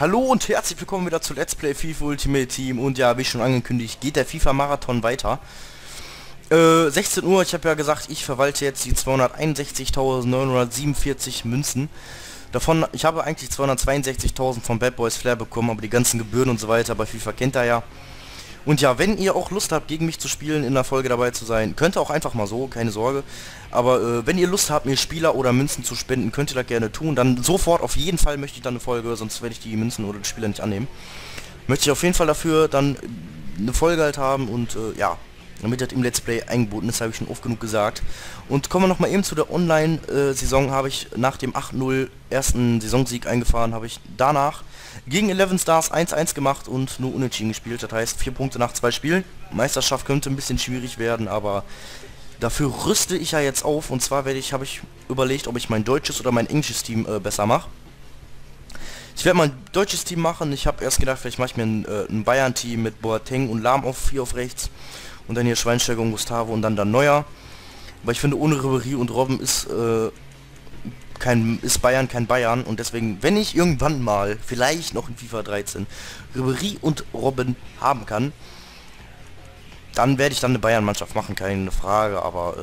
Hallo und herzlich willkommen wieder zu Let's Play FIFA Ultimate Team. Und ja, wie schon angekündigt, geht der FIFA Marathon weiter. 16 Uhr, ich habe ja gesagt, ich verwalte jetzt die 261.947 Münzen. Davon, ich habe eigentlich 262.000 von Bad Boys Flair bekommen, aber die ganzen Gebühren und so weiter bei FIFA kennt ihr ja. Und ja, wenn ihr auch Lust habt, gegen mich zu spielen, in der Folge dabei zu sein, könnt ihr auch einfach mal so, keine Sorge. Aber wenn ihr Lust habt, mir Spieler oder Münzen zu spenden, könnt ihr das gerne tun. Dann sofort, auf jeden Fall möchte ich dann eine Folge, sonst werde ich die Münzen oder die Spieler nicht annehmen. Möchte ich auf jeden Fall dafür dann eine Folge halt haben und ja, damit das im Let's Play eingebunden ist, habe ich schon oft genug gesagt. Und kommen wir nochmal eben zu der Online-Saison, habe ich nach dem 8-0 ersten Saisonsieg eingefahren, habe ich danach gegen 11 Stars 1-1 gemacht und nur unentschieden gespielt. Das heißt 4 Punkte nach 2 Spielen. Meisterschaft könnte ein bisschen schwierig werden, aber dafür rüste ich ja jetzt auf. Und zwar habe ich überlegt, ob ich mein deutsches oder mein englisches Team besser mache. Ich werde mein deutsches Team machen. Ich habe erst gedacht, vielleicht mache ich mir ein Bayern-Team mit Boateng und Lahm auf 4 auf rechts. Und dann hier Schweinsteiger und Gustavo und dann Neuer. Weil ich finde, ohne Ribéry und Robben ist Bayern kein Bayern. Und deswegen, wenn ich irgendwann mal, vielleicht noch in FIFA 13, Ribéry und Robben haben kann, dann werde ich dann eine Bayern-Mannschaft machen, keine Frage. Aber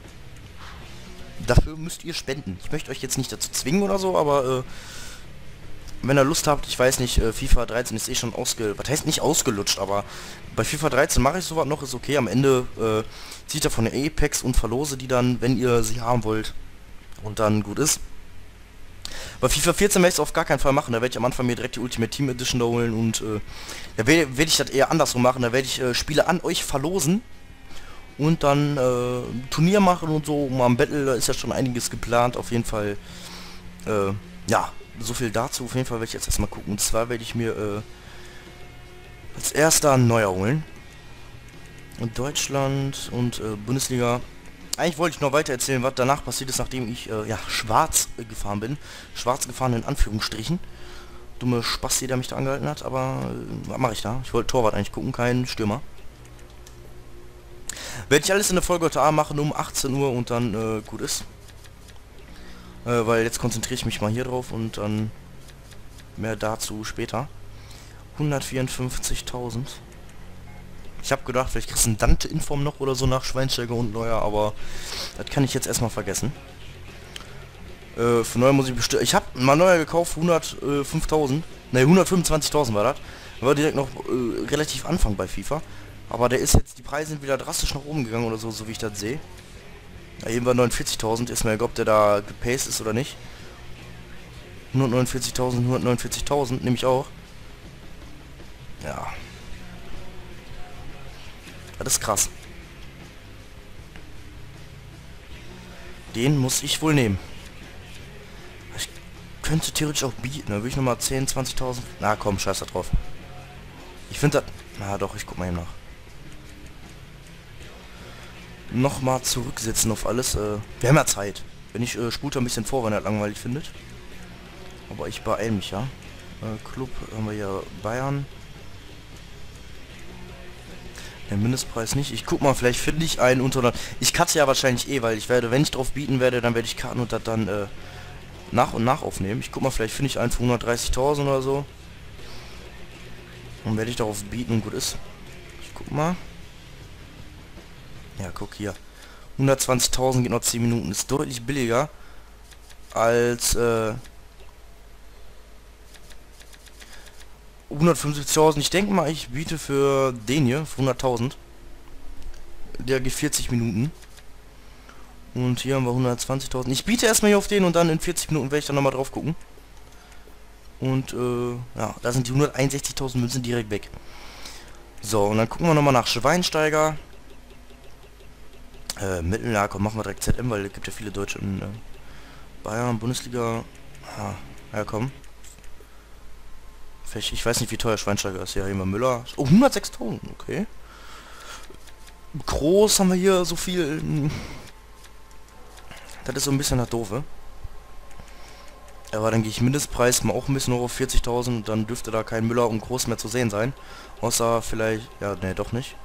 dafür müsst ihr spenden. Ich möchte euch jetzt nicht dazu zwingen oder so, aber wenn ihr Lust habt, ich weiß nicht, FIFA 13 ist eh schon was heißt nicht ausgelutscht, aber bei FIFA 13 mache ich sowas noch, ist okay. Am Ende zieht er von der Apex und verlose die dann, wenn ihr sie haben wollt. Und dann gut ist. Bei FIFA 14 werde ich es auf gar keinen Fall machen, da werde ich am Anfang mir direkt die Ultimate Team Edition holen und da werde ich das eher andersrum machen, da werde ich Spiele an euch verlosen und dann Turnier machen und so, mal am Battle, da ist ja schon einiges geplant, auf jeden Fall, ja, so viel dazu. Auf jeden Fall werde ich jetzt erstmal gucken. Und zwar werde ich mir als erster einen Neuer holen. Und Deutschland und Bundesliga. Eigentlich wollte ich noch weiter erzählen, was danach passiert ist, nachdem ich ja, schwarz gefahren bin. Schwarz gefahren in Anführungsstrichen. Dumme Spasti, der mich da angehalten hat. Aber was mache ich da? Ich wollte Torwart eigentlich gucken, kein Stürmer. Werde ich alles in der Folge heute Abend machen um 18 Uhr und dann gut ist. Weil jetzt konzentriere ich mich mal hier drauf und dann mehr dazu später. 154.000. Ich habe gedacht, vielleicht kriegst du einen Dante-Inform noch oder so nach Schweinsteiger und Neuer, aber das kann ich jetzt erstmal vergessen. Für Neuer muss ich bestimmt... Ich habe mal Neuer gekauft, 105.000. Ne, 125.000 war das. War direkt noch relativ Anfang bei FIFA. Aber der ist jetzt, die Preise sind wieder drastisch nach oben gegangen oder so, so wie ich das sehe. Ja, eben war 49.000, ist mir egal, ob der da gepaced ist oder nicht. 149.000 nehme ich auch. Ja. Das ist krass. Den muss ich wohl nehmen. Ich könnte theoretisch auch bieten, da würde ich nochmal 10.000, 20.000... Na komm, scheiß da drauf. Ich finde das... Na doch, ich guck mal eben nach. Nochmal zurücksetzen auf alles. Wir haben ja Zeit. Wenn ich spult ein bisschen vor, wenn ihr das langweilig findet. Aber ich beeile mich ja. Club haben wir ja Bayern. Der Mindestpreis nicht. Ich guck mal, vielleicht finde ich einen unter... Ich cutte ja wahrscheinlich eh, weil ich werde, wenn ich drauf bieten werde, dann werde ich cutten und das dann nach und nach aufnehmen. Ich guck mal, vielleicht finde ich einen für 130.000 oder so. Dann werde ich darauf bieten und gut ist. Ich guck mal. Ja, guck hier. 120.000 geht noch 10 Minuten. Ist deutlich billiger als 175.000. Ich denke mal, ich biete für den hier für 100.000. Der geht 40 Minuten. Und hier haben wir 120.000. Ich biete erstmal hier auf den und dann in 40 Minuten werde ich dann nochmal drauf gucken. Und ja, da sind die 161.000 Münzen direkt weg. So, und dann gucken wir nochmal nach Schweinsteiger. Mitteljahr, komm, machen wir direkt ZM, weil es gibt ja viele Deutsche in Bayern, Bundesliga. Ja, komm. Vielleicht, ich weiß nicht, wie teuer Schweinsteiger ist. Ja, hier mal Müller. Oh, 106.000, okay. Groß haben wir hier so viel. Das ist so ein bisschen das Doofe. Aber dann gehe ich Mindestpreis mal auch ein bisschen hoch auf 40.000 und dann dürfte da kein Müller und Groß mehr zu sehen sein. Außer vielleicht, ja, ne, doch nicht.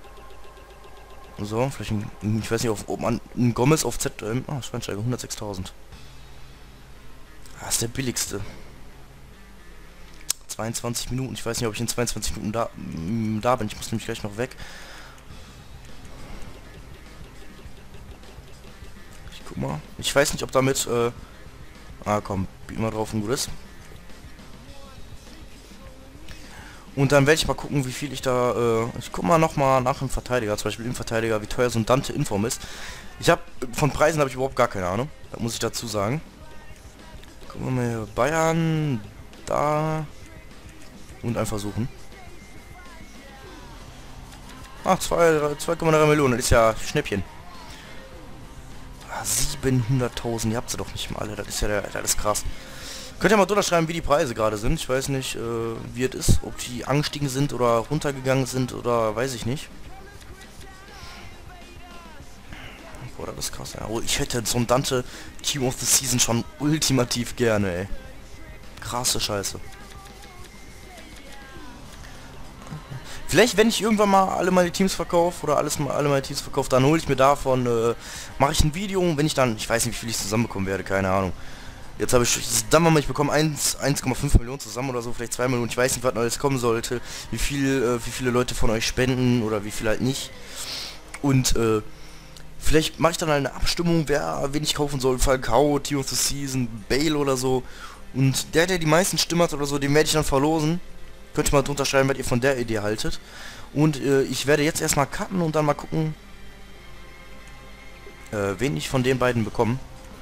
So, vielleicht ich weiß nicht, ob man ein Gomez auf ZM... Ah, Schweinsteiger, 106.000. Das ist der billigste. 22 Minuten. Ich weiß nicht, ob ich in 22 Minuten da bin. Ich muss nämlich gleich noch weg. Ich guck mal. Ich weiß nicht, ob damit... komm, bieten wir drauf und gut ist. Und dann werde ich mal gucken, wie viel ich da... ich guck mal nochmal nach dem Verteidiger, zum Beispiel im Verteidiger, wie teuer so ein Dante Inform ist. Von Preisen habe ich überhaupt gar keine Ahnung. Das muss ich dazu sagen. Gucken wir mal hier. Bayern, da... Und einfach suchen. Ach, 2,3 Millionen, das ist ja Schnäppchen. 700.000, ihr habt sie doch nicht mal alle, das ist ja das ist krass. Könnt ihr mal drunter schreiben, wie die Preise gerade sind. Ich weiß nicht, wie es ist, ob die angestiegen sind oder runtergegangen sind oder weiß ich nicht. Boah, das ist krass. Ja, ich hätte so ein Dante Team of the Season schon ultimativ gerne, ey. Krasse Scheiße. Vielleicht, wenn ich irgendwann mal alle meine Teams verkaufe oder alle meine Teams verkaufe, dann hole ich mir davon, mache ich ein Video und wenn ich dann, ich weiß nicht, wie viel ich zusammenbekommen werde, keine Ahnung. Jetzt habe ich, sagen wir mal, ich bekomme 1,5 Millionen zusammen oder so, vielleicht 2 Millionen, ich weiß nicht, was alles kommen sollte, wie viele Leute von euch spenden oder wie viel halt nicht. Und, vielleicht mache ich dann eine Abstimmung, wen ich kaufen soll, Falcao, Team of the Season, Bale oder so. Und der die meisten Stimmen hat oder so, den werde ich dann verlosen. Könnt ihr mal drunter schreiben, was ihr von der Idee haltet. Und ich werde jetzt erstmal cutten und dann mal gucken, wen ich von den beiden bekomme.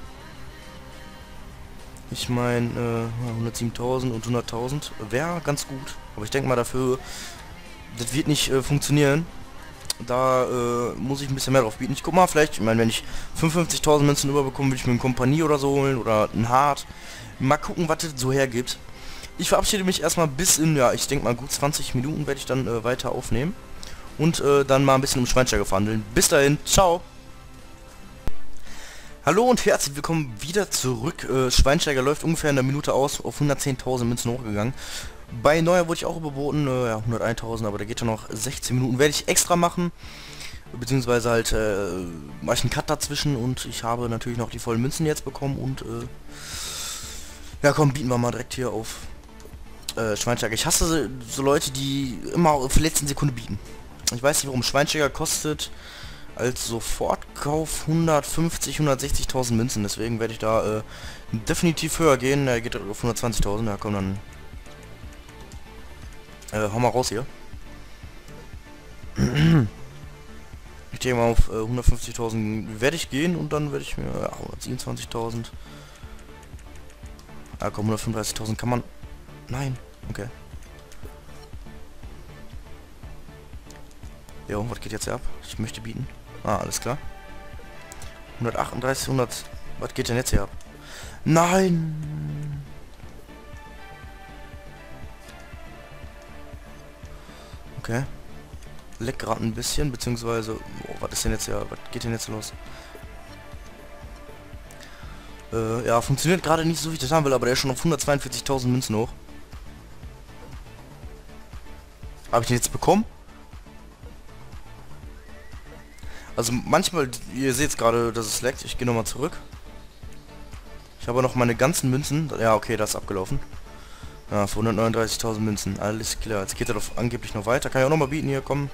Ich meine, 107.000 und 100.000 wäre ganz gut. Aber ich denke mal dafür, das wird nicht funktionieren. Da muss ich ein bisschen mehr drauf bieten. Ich guck mal, vielleicht, ich meine, wenn ich 55.000 Münzen überbekomme, will ich mir eine Kompanie oder so holen oder ein Hard. Mal gucken, was das so hergibt. Ich verabschiede mich erstmal bis in, ja, ich denke mal gut 20 Minuten werde ich dann weiter aufnehmen. Und dann mal ein bisschen um Schweinsteiger verhandeln. Bis dahin, ciao! Hallo und herzlich willkommen wieder zurück. Schweinsteiger läuft ungefähr in der Minute aus, auf 110.000 Münzen hochgegangen. Bei Neuer wurde ich auch überboten, ja, 101.000, aber da geht ja noch 16 Minuten. Werde ich extra machen, beziehungsweise halt mache ich einen Cut dazwischen und ich habe natürlich noch die vollen Münzen jetzt bekommen und ja komm, bieten wir mal direkt hier auf Schweinsteiger. Ich hasse so Leute, die immer auf der letzten Sekunde bieten. Ich weiß nicht, warum. Schweinsteiger kostet als Sofortkauf 150.000, 160.000 Münzen. Deswegen werde ich da definitiv höher gehen. Er geht auf 120.000. Ja, komm, dann hau mal raus hier. Ich denke mal auf 150.000 werde ich gehen und dann werde ich mir 127.000. Ah komm, 135.000 kann man... Nein, okay. Jo, was geht jetzt hier ab? Ich möchte bieten. Ah, alles klar. 138, 100... Was geht denn jetzt hier ab? Nein! Okay. Leck gerade ein bisschen, beziehungsweise... Oh, was ist denn jetzt hier? Was geht denn jetzt los? Ja, funktioniert gerade nicht so, wie ich das haben will, aber der ist schon auf 142.000 Münzen hoch. Habe ich den jetzt bekommen? Also manchmal, ihr seht gerade, dass es leckt. Ich gehe nochmal zurück. Ich habe noch meine ganzen Münzen. Ja, okay, das ist abgelaufen. Ja, für 139.000 Münzen. Alles klar. Jetzt geht er doch angeblich noch weiter. Kann ich auch nochmal bieten hier, kommen.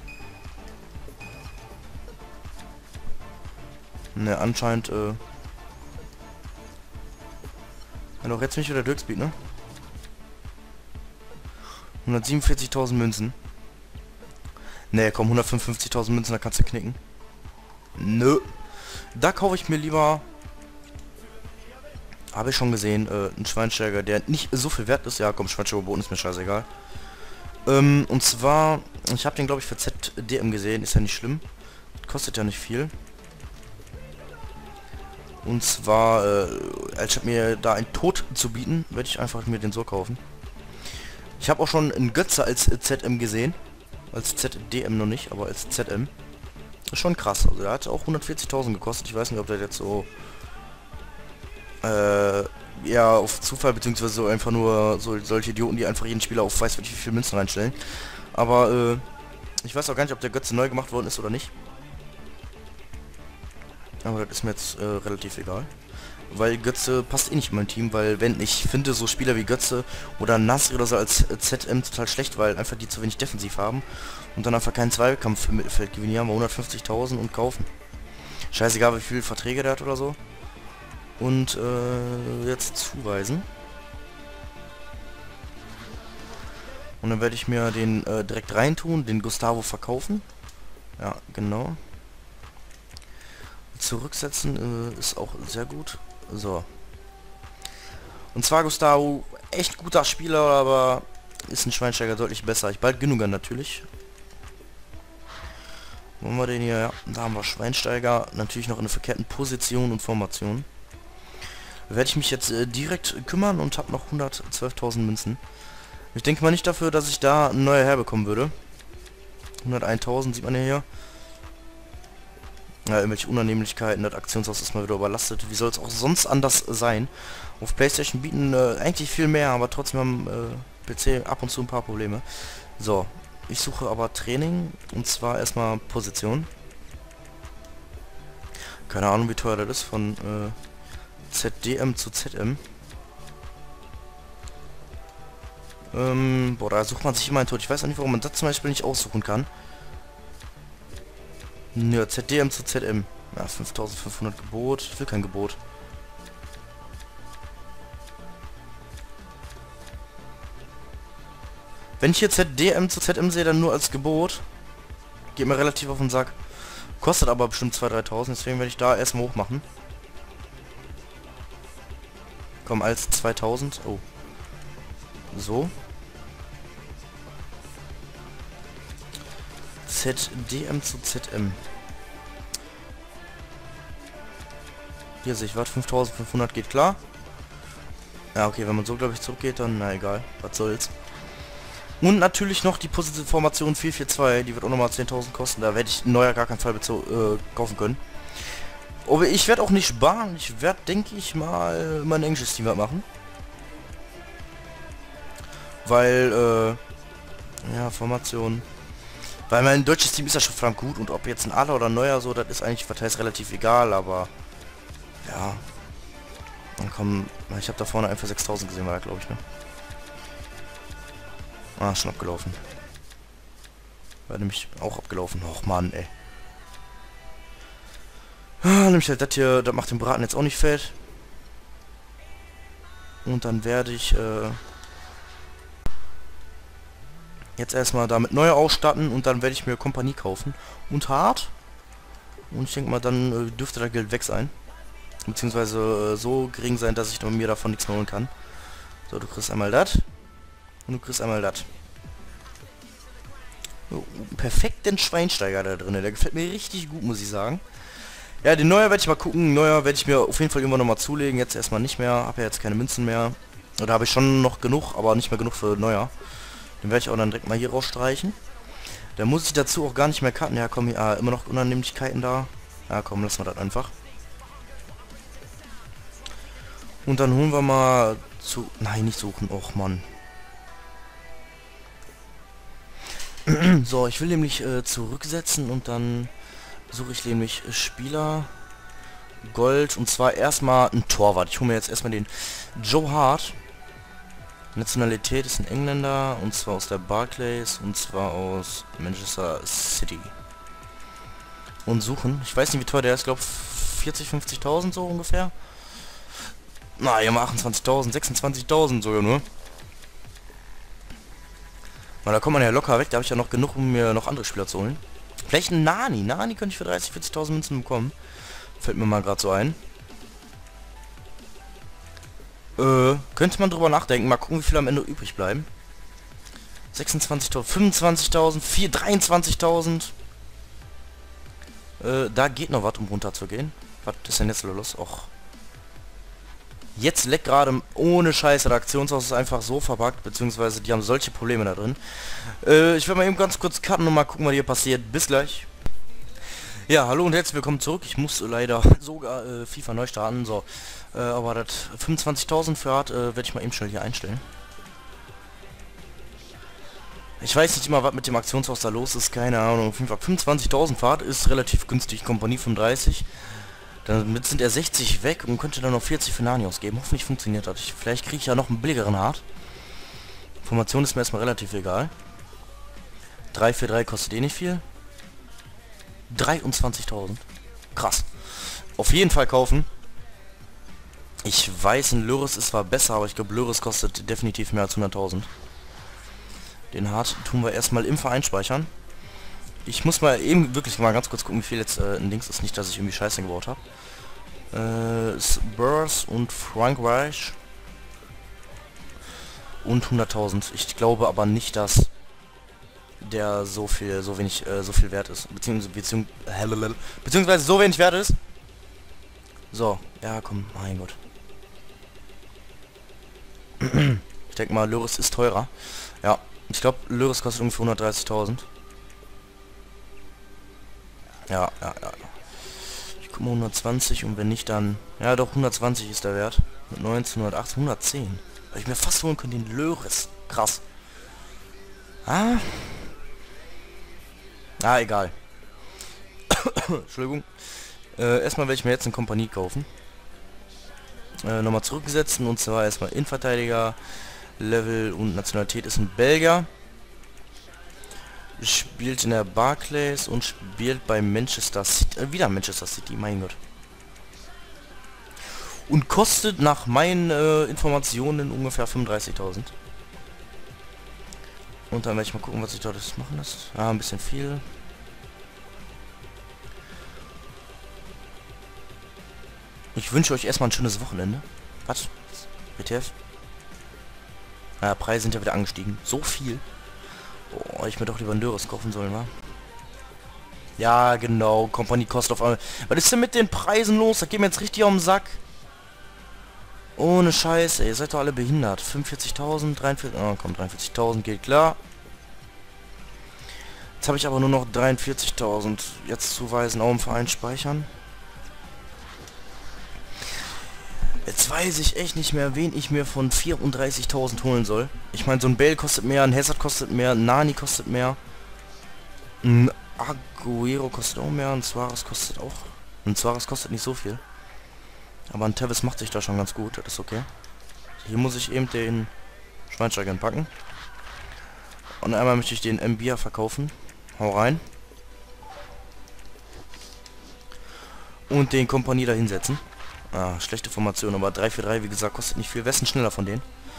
Ne, anscheinend, ja, doch jetzt mich wieder Dirksbeat, ne? 147.000 Münzen. Ne, komm, 155.000 Münzen, da kannst du knicken. Nö. Da kaufe ich mir lieber... Habe ich schon gesehen, einen Schweinsteiger, der nicht so viel wert ist. Ja, komm, Schweinsteiger Boden ist mir scheißegal. Und zwar, ich habe den, glaube ich, für ZDM gesehen. Ist ja nicht schlimm. Kostet ja nicht viel. Und zwar, als mir da ein Tod zu bieten, werde ich einfach mir den so kaufen. Ich habe auch schon einen Götze als ZM gesehen. Als ZDM noch nicht, aber als ZM. Das ist schon krass. Also der hat auch 140.000 gekostet. Ich weiß nicht, ob der jetzt so... ja, auf Zufall, beziehungsweise so einfach nur solche Idioten, die einfach jeden Spieler auf weiß wie viel Münzen reinstellen. Aber, ich weiß auch gar nicht, ob der Götze neu gemacht worden ist oder nicht. Aber das ist mir jetzt relativ egal. weil Götze passt eh nicht in mein Team, weil wenn ich finde so Spieler wie Götze oder Nasri oder so als ZM total schlecht, weil einfach die zu wenig defensiv haben und dann einfach keinen Zweikampf im Mittelfeld gewinnen. Hier haben wir 150.000 und kaufen. Scheißegal, wie viele Verträge der hat oder so. Und jetzt zuweisen. Und dann werde ich mir den direkt reintun, den Gustavo verkaufen. Ja, genau. Zurücksetzen ist auch sehr gut. So. Und zwar Gustavo, echt guter Spieler, aber ist ein Schweinsteiger deutlich besser. Ich bald Gündogan natürlich. Wo haben wir den hier? Ja, da haben wir Schweinsteiger. Natürlich noch in einer verkehrten Position und Formation. Da werde ich mich jetzt direkt kümmern und habe noch 112.000 Münzen. Ich denke mal nicht dafür, dass ich da ein neuer herbekommen würde. 101.000 sieht man ja hier. Ja, irgendwelche Unannehmlichkeiten, das Aktionshaus ist mal wieder überlastet. Wie soll es auch sonst anders sein? Auf PlayStation bieten eigentlich viel mehr, aber trotzdem haben PC ab und zu ein paar Probleme. So, ich suche aber Training und zwar erstmal Position. Keine Ahnung, wie teuer das ist, von ZDM zu ZM. Boah, da sucht man sich immer ein Tod. Ich weiß auch nicht, warum man das zum Beispiel nicht aussuchen kann. Ja, ZDM zu ZM. Ja, 5.500 Gebot. Ich will kein Gebot. Wenn ich hier ZDM zu ZM sehe, dann nur als Gebot. Geht mir relativ auf den Sack. Kostet aber bestimmt 2.000, 3.000. Deswegen werde ich da erstmal hoch machen. Komm, als 2.000. Oh. So. ZDM zu ZM. Hier sehe ich was, 5.500 geht klar. Ja, okay, wenn man so, glaube ich, zurückgeht, dann, na egal, was soll's. Und natürlich noch die Position 442, die wird auch nochmal 10.000 kosten, da werde ich neuer gar keinen Fall kaufen können. Aber ich werde auch nicht sparen, ich werde, denke ich mal, mein englisches Team machen. Weil, ja, Formation. Weil mein deutsches Team ist ja schon verdammt gut und ob jetzt ein Adler oder ein Neuer so, das ist eigentlich verteilt relativ egal, aber ja. Dann kommen, ich habe da vorne einfach 6.000 gesehen, war da glaube ich, ne? Ah, schon abgelaufen. War nämlich auch abgelaufen. Och Mann, ey. Ah, nämlich halt das hier, das macht den Braten jetzt auch nicht fett. Und dann werde ich jetzt erstmal damit neu ausstatten und dann werde ich mir Kompanie kaufen. Und hart. Und ich denke mal, dann dürfte das Geld weg sein. Beziehungsweise so gering sein, dass ich mir davon nichts mehr holen kann. So, du kriegst einmal das. Und du kriegst einmal das. So, perfekten Schweinsteiger da drin. Der gefällt mir richtig gut, muss ich sagen. Ja, den Neuer werde ich mal gucken. Neuer werde ich mir auf jeden Fall immer noch mal zulegen. Jetzt erstmal nicht mehr. Habe ja jetzt keine Münzen mehr. Oder habe ich schon noch genug, aber nicht mehr genug für Neuer. Den werde ich auch dann direkt mal hier rausstreichen. Da muss ich dazu auch gar nicht mehr cutten. Ja, komm, hier, immer noch Unannehmlichkeiten da. Ja, komm, lassen wir das einfach. Und dann holen wir mal zu... Nein, nicht suchen. Och, Mann. So, ich will nämlich zurücksetzen und dann suche ich nämlich Spieler Gold und zwar erstmal ein Torwart. Ich hole mir jetzt erstmal den Joe Hart. Nationalität ist ein Engländer und zwar aus der Barclays und zwar aus Manchester City. Und suchen. Ich weiß nicht, wie teuer der ist. Ich glaube 40, 50.000 so ungefähr. Na, hier mal 28.000, 26.000 sogar nur. Weil da kommt man ja locker weg. Da habe ich ja noch genug, um mir noch andere Spieler zu holen. Vielleicht ein Nani. Nani könnte ich für 30, 40.000 Münzen bekommen. Fällt mir mal gerade so ein. Könnte man drüber nachdenken. Mal gucken, wie viel am Ende übrig bleiben. 26.000, 25.000, 23.000. Da geht noch was, um runter zu gehen. Was ist denn jetzt los? Och. Jetzt leckt gerade ohne Scheiße. Der Aktionshaus ist einfach so verpackt, beziehungsweise die haben solche Probleme da drin. Ich werde mal eben ganz kurz cutten und mal gucken, was hier passiert. Bis gleich. Ja, hallo und herzlich willkommen zurück. Ich muss leider sogar FIFA neu starten. So, aber das 25.000 für Hart werde ich mal eben schnell hier einstellen. Ich weiß nicht immer, was mit dem Aktionshaus da los ist. Keine Ahnung. Auf jeden Fall 25.000 Fahrt ist relativ günstig. Kompanie 35. Damit sind er 60 weg und könnte dann noch 40 für Nani ausgeben. Hoffentlich funktioniert das. Vielleicht kriege ich ja noch einen billigeren Hart. Formation ist mir erstmal relativ egal. 3 für 3 kostet eh nicht viel. 23.000. Krass. Auf jeden Fall kaufen. Ich weiß, ein Lörres ist zwar besser, aber ich glaube, Lörres kostet definitiv mehr als 100.000. Den Hart tun wir erstmal im Verein speichern. Ich muss mal eben wirklich mal ganz kurz gucken, wie viel jetzt ein Dings ist. Nicht, dass ich irgendwie Scheiße gebaut habe. Burrs und Frank Reich. Und 100.000. Ich glaube aber nicht, dass der so wenig wert ist. Beziehungsweise so wenig wert ist. So, ja komm, mein Gott. Ich denke mal, Lörres ist teurer. Ja, ich glaube, Lörres kostet ungefähr 130.000. Ja. Ich guck mal 120 und wenn nicht, dann... Ja doch, 120 ist der Wert. Mit 19, 118, 110. Weil ich mir fast holen könnte, den Lörres. Krass. Ah, egal. Entschuldigung. Erstmal werde ich mir jetzt eine Kompanie kaufen. Nochmal zurücksetzen und zwar erstmal Innenverteidiger, Level und Nationalität ist ein Belgier. Spielt in der Barclays und spielt bei Manchester City. Wieder Manchester City, mein Gott. Und kostet nach meinen Informationen ungefähr 35.000. Und dann werde ich mal gucken, was ich dort machen lasse. Ah, ein bisschen viel. Ich wünsche euch erstmal ein schönes Wochenende. Was? WTF? Ja, Preise sind ja wieder angestiegen. So viel. Oh, ich mir doch lieber einen Lörres kaufen sollen, wa? Ja, genau. Kompanie kostet auf einmal. Was ist denn mit den Preisen los? Das geht mir jetzt richtig auf den Sack. Ohne Scheiß, ey. Ihr seid doch alle behindert. 45.000, 43... Oh, komm, 43.000 geht klar. Jetzt habe ich aber nur noch 43.000. Jetzt zuweisen, auch im Verein speichern. Jetzt weiß ich echt nicht mehr, wen ich mir von 34.000 holen soll. Ich meine, so ein Bale kostet mehr, ein Hazard kostet mehr, ein Nani kostet mehr. Ein Aguero kostet auch mehr, ein Suarez kostet auch... Ein Suarez kostet nicht so viel. Aber ein Tevez macht sich da schon ganz gut, das ist okay. Hier muss ich eben den Schweinsteiger packen. Und einmal möchte ich den Mbia verkaufen. Hau rein. Und den Kompanie da hinsetzen. Ah, schlechte Formation, aber 3 für 3, wie gesagt, kostet nicht viel. Wer ist denn schneller von denen?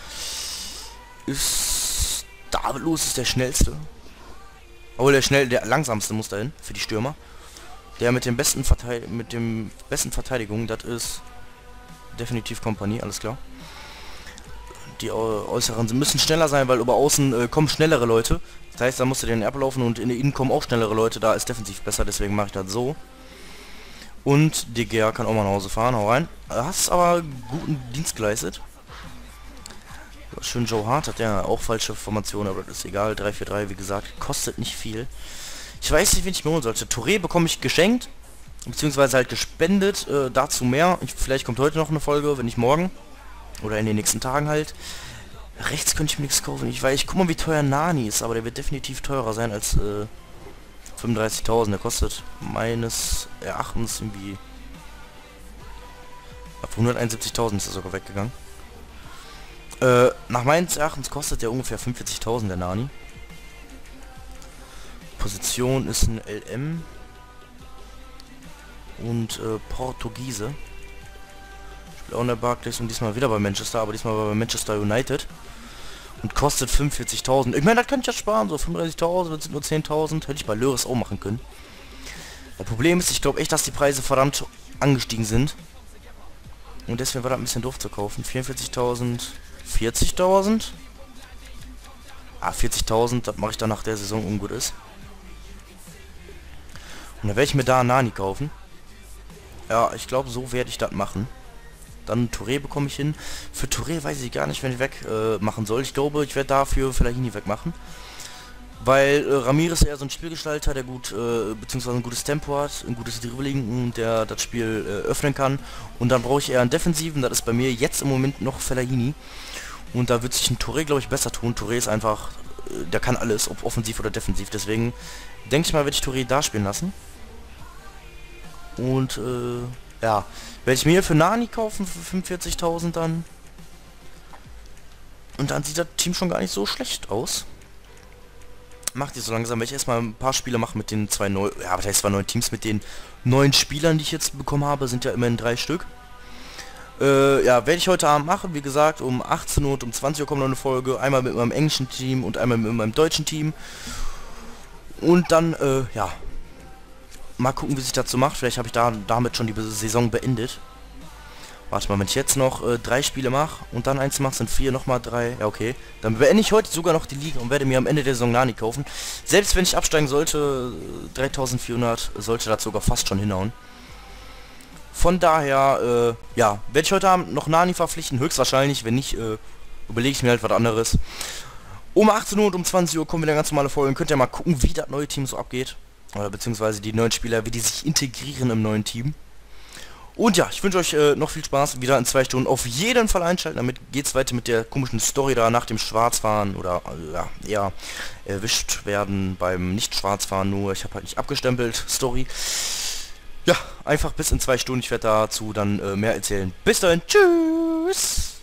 Ist... Davidos ist der schnellste. Obwohl der langsamste muss dahin, für die Stürmer. Der mit dem besten Verteidigung, das ist definitiv Kompanie, alles klar. Die Äußeren müssen schneller sein, weil über außen kommen schnellere Leute. Das heißt, da musst du den Erb laufen und in den Innen kommen auch schnellere Leute, da ist defensiv besser, deswegen mache ich das so. Und De Gea kann auch mal nach Hause fahren, hau rein. Hast aber guten Dienst geleistet. Schön, Joe Hart hat ja auch falsche Formation, aber das ist egal. 3 für 3, wie gesagt, kostet nicht viel. Ich weiß nicht, wen ich mir holen sollte. Touré bekomme ich geschenkt, beziehungsweise halt gespendet, dazu mehr. Vielleicht kommt heute noch eine Folge, wenn nicht morgen. Oder in den nächsten Tagen halt. Rechts könnte ich mir nichts kaufen. Ich guck mal, wie teuer Nani ist, aber der wird definitiv teurer sein als 35.000. Der kostet meines Erachtens irgendwie... Ab 171.000 ist er sogar weggegangen. Nach meines Erachtens kostet der ungefähr 45.000, der Nani. Position ist ein LM. Und Portugiese. Spielt auch in der Barclays und diesmal wieder bei Manchester, aber diesmal bei Manchester United. Und kostet 45.000. Ich meine, das könnte ich ja sparen, so 35.000, das sind nur 10.000. Hätte ich bei Lörres auch machen können. Das Problem ist, ich glaube echt, dass die Preise verdammt angestiegen sind. Und deswegen war das ein bisschen doof zu kaufen. 44.000, 40.000. Ah, 40.000, das mache ich dann nach der Saison ungut ist. Und dann werde ich mir da einen Nani kaufen. Ja, ich glaube, so werde ich das machen. Dann Touré bekomme ich hin. Für Touré weiß ich gar nicht, wenn ich weg machen soll. Ich glaube, ich werde dafür Fellaini wegmachen. Weil Ramirez eher so ein Spielgestalter, der gut, beziehungsweise ein gutes Tempo hat, ein gutes Dribbling und der das Spiel öffnen kann. Und dann brauche ich eher einen Defensiven, das ist bei mir jetzt im Moment noch Fellaini. Und da wird sich ein Touré, glaube ich, besser tun. Touré ist einfach, der kann alles, ob offensiv oder defensiv. Deswegen denke ich mal, werde ich Touré da spielen lassen. Und ja, werde ich mir hier für Nani kaufen für 45.000 dann. Und dann sieht das Team schon gar nicht so schlecht aus. Macht ihr so langsam, werde ich erstmal ein paar Spiele machen mit den zwei neuen, ja, was heißt zwei neuen Teams, mit den neuen Spielern, die ich jetzt bekommen habe, sind ja immerhin 3 Stück. Ja, werde ich heute Abend machen, wie gesagt, um 18 Uhr und um 20 Uhr kommt noch eine Folge, einmal mit meinem englischen Team und einmal mit meinem deutschen Team. Und dann, ja, mal gucken, wie sich dazu macht, vielleicht habe ich damit schon die Saison beendet. Warte mal, wenn ich jetzt noch 3 Spiele mache und dann eins mache, sind 4, nochmal 3. Ja, okay. Dann beende ich heute sogar noch die Liga und werde mir am Ende der Saison Nani kaufen. Selbst wenn ich absteigen sollte, 3400 sollte das sogar fast schon hinhauen. Von daher, ja, werde ich heute Abend noch Nani verpflichten, höchstwahrscheinlich. Wenn nicht, überlege ich mir halt was anderes. Um 18 Uhr und um 20 Uhr kommen wieder ganz normale Folgen. Könnt ihr mal gucken, wie das neue Team so abgeht. Oder beziehungsweise die neuen Spieler, wie die sich integrieren im neuen Team. Und ja, ich wünsche euch noch viel Spaß, wieder in 2 Stunden. Auf jeden Fall einschalten, damit geht's weiter mit der komischen Story da nach dem Schwarzfahren oder ja, eher erwischt werden beim Nicht-Schwarzfahren, nur ich habe halt nicht abgestempelt, Story. Ja, einfach bis in 2 Stunden, ich werde dazu dann mehr erzählen. Bis dahin, tschüss!